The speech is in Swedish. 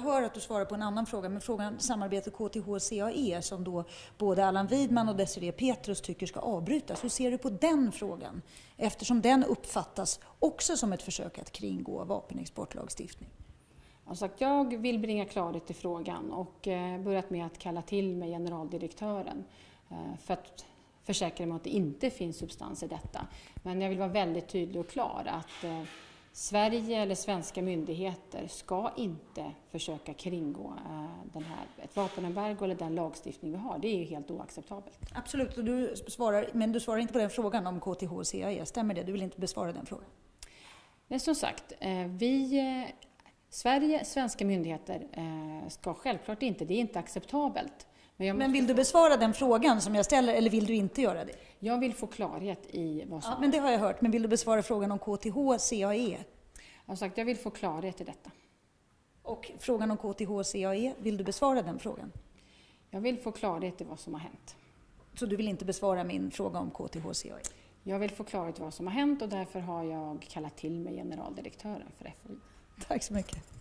hör att du svarar på en annan fråga, men frågan samarbetet KTH-CAE som då både Allan Widman och Desirée Petrus tycker ska avbrytas. Hur ser du på den frågan? Eftersom den uppfattas också som ett försök att kringgå vapenexportlagstiftning. Alltså, jag vill bringa klarhet i frågan och börjat med att kalla till mig generaldirektören för att försäkra mig om att det inte finns substans i detta. Men jag vill vara väldigt tydlig och klar att Sverige eller svenska myndigheter ska inte försöka kringgå ett vapenembargo eller den lagstiftning vi har. Det är ju helt oacceptabelt. Absolut, och men du svarar inte på den frågan om KTH-CAE. Stämmer det? Du vill inte besvara den frågan? Nej, som sagt, svenska myndigheter ska självklart inte, det är inte acceptabelt. Men vill du besvara den frågan som jag ställer eller vill du inte göra det? Jag vill få klarhet i vad som... Ja, men det har jag hört. Men vill du besvara frågan om KTH-CAE? Jag vill få klarhet i detta. Och frågan om KTH-CAE, vill du besvara den frågan? Jag vill få klarhet i vad som har hänt. Så du vill inte besvara min fråga om KTH-CAE? Jag vill få klarhet i vad som har hänt och därför har jag kallat till mig generaldirektören för FOI. Tack så mycket.